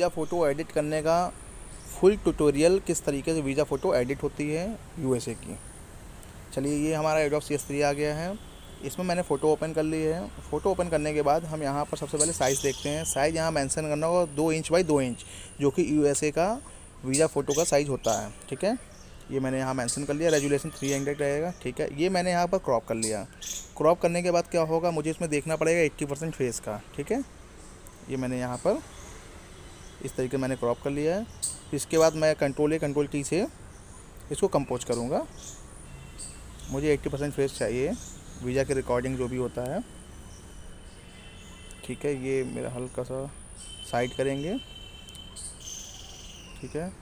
Visa photo edit करने का full tutorial, किस तरीके से वीज़ा फ़ोटो एडिट होती है यूएसए की। चलिए, ये हमारा एडोब CS3 आ गया है। इसमें मैंने फ़ोटो ओपन कर ली है। फ़ोटो ओपन करने के बाद हम यहाँ पर सबसे पहले साइज़ देखते हैं। साइज़ यहाँ मेंशन करना होगा 2 इंच बाई 2 इंच, जो कि यूएसए का वीज़ा फ़ोटो का साइज़ होता है। ठीक है, ये मैंने यहाँ मेंशन कर लिया। रेजोल्यूशन 300 रहेगा। ठीक है, ये मैंने यहाँ पर क्रॉप कर लिया। क्रॉप करने के बाद क्या होगा, मुझे इसमें देखना पड़ेगा 80% फेस का। ठीक है, ये मैंने यहाँ पर इस तरीके मैंने क्रॉप कर लिया है। इसके बाद मैं कंट्रोल T से इसको कंपोज करूँगा। मुझे 80% फेस चाहिए, वीज़ा की रिकॉर्डिंग जो भी होता है। ठीक है, ये मेरा हल्का सा साइड करेंगे। ठीक है,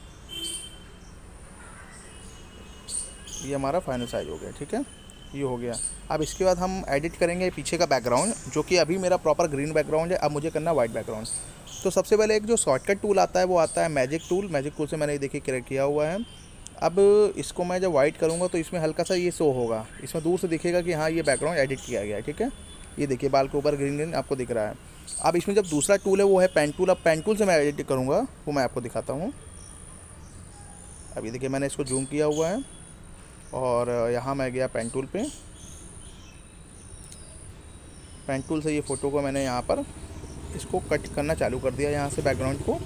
ये हमारा फाइनल साइज हो गया। ठीक है, ये हो गया। अब इसके बाद हम एडिट करेंगे पीछे का बैकग्राउंड, जो कि अभी मेरा प्रॉपर ग्रीन बैकग्राउंड है। अब मुझे करना वाइट बैकग्राउंड। तो सबसे पहले एक जो शॉर्टकट टूल आता है वो आता है मैजिक टूल। मैजिक टूल से मैंने देखिए क्रिएट किया हुआ है। अब इसको मैं जब वाइट करूँगा तो इसमें हल्का सा ये शो होगा, इसमें दूर से दिखेगा कि हाँ ये बैकग्राउंड एडिट किया गया है। ठीक है, ये देखिए बाल के ऊपर ग्रीन ग्रीन आपको दिख रहा है। अब इसमें जब दूसरा टूल है वो है पेन टूल। अब पेन टूल से मैं एडिट करूँगा, वो मैं आपको दिखाता हूँ। अब ये देखिए मैंने इसको जूम किया हुआ है और यहाँ मैं गया पेन टूल पे। पेन टूल से ये फ़ोटो को मैंने यहाँ पर इसको कट करना चालू कर दिया, यहाँ से बैकग्राउंड को।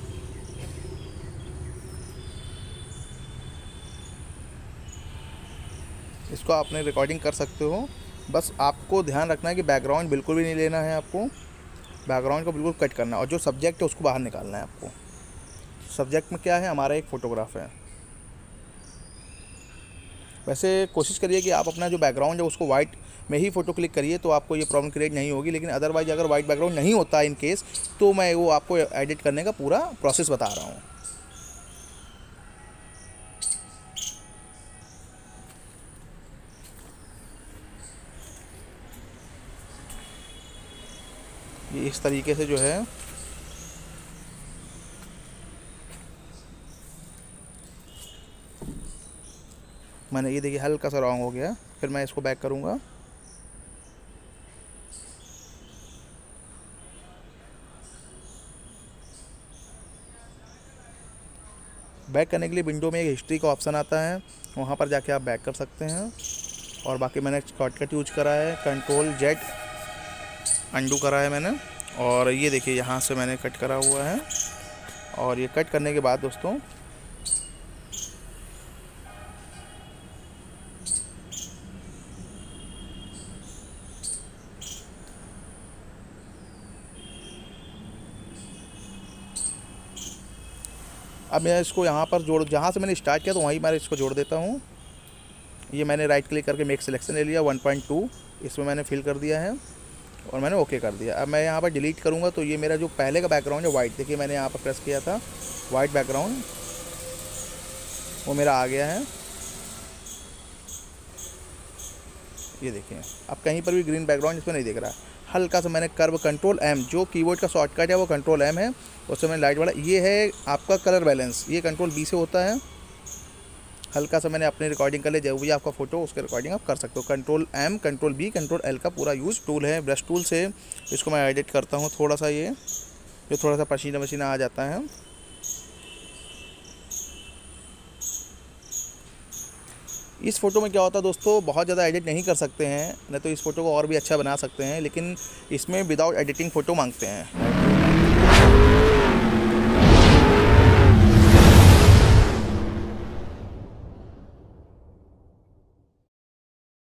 इसको आपने रिकॉर्डिंग कर सकते हो। बस आपको ध्यान रखना है कि बैकग्राउंड बिल्कुल भी नहीं लेना है आपको, बैकग्राउंड को बिल्कुल कट करना है और जो सब्जेक्ट है उसको बाहर निकालना है आपको। सब्जेक्ट में क्या है, हमारा एक फ़ोटोग्राफ है। वैसे कोशिश करिए कि आप अपना जो बैकग्राउंड है उसको वाइट में ही फ़ोटो क्लिक करिए, तो आपको ये प्रॉब्लम क्रिएट नहीं होगी। लेकिन अदरवाइज़ अगर वाइट बैकग्राउंड नहीं होता इन केस, तो मैं वो आपको एडिट करने का पूरा प्रोसेस बता रहा हूँ। ये इस तरीके से जो है मैंने, ये देखिए हल्का सा रॉन्ग हो गया। फिर मैं इसको बैक करूँगा। बैक करने के लिए विंडो में एक हिस्ट्री का ऑप्शन आता है, वहाँ पर जाके आप बैक कर सकते हैं। और बाकी मैंने शॉर्टकट यूज करा है, Ctrl+Z अंडू करा है मैंने। और ये देखिए यहाँ से मैंने कट करा हुआ है। और ये कट करने के बाद दोस्तों अब मैं इसको यहाँ पर जहाँ से मैंने स्टार्ट किया तो वहीं मैं इसको जोड़ देता हूँ। ये मैंने राइट क्लिक करके मेक सिलेक्शन ले लिया, 1.2 इसमें मैंने फिल कर दिया है और मैंने ओके कर दिया। अब मैं यहाँ पर डिलीट करूँगा तो ये मेरा जो पहले का बैकग्राउंड है वाइट, देखिए मैंने यहाँ पर प्रेस किया था, वाइट बैकग्राउंड वो मेरा आ गया है। ये देखिए अब कहीं पर भी ग्रीन बैकग्राउंड इसमें नहीं दिख रहा है। हल्का सा मैंने कर्व Ctrl+M, जो कीबोर्ड का शॉर्टकट है वो Ctrl+M है, उससे मैंने लाइट वाला, ये है आपका कलर बैलेंस, ये Ctrl+B से होता है। हल्का सा मैंने अपनी रिकॉर्डिंग कर लिया, जो भी आपका फ़ोटो उसके रिकॉर्डिंग आप कर सकते हो। Ctrl+M, Ctrl+B, Ctrl+L का पूरा यूज़ टूल है। ब्रश टूल से इसको मैं एडिट करता हूँ थोड़ा सा, ये जो थोड़ा सा पसीना आ जाता है। इस फ़ोटो में क्या होता है दोस्तों, बहुत ज़्यादा एडिट नहीं कर सकते हैं, नहीं तो इस फ़ोटो को और भी अच्छा बना सकते हैं, लेकिन इसमें विदाउट एडिटिंग फ़ोटो मांगते हैं।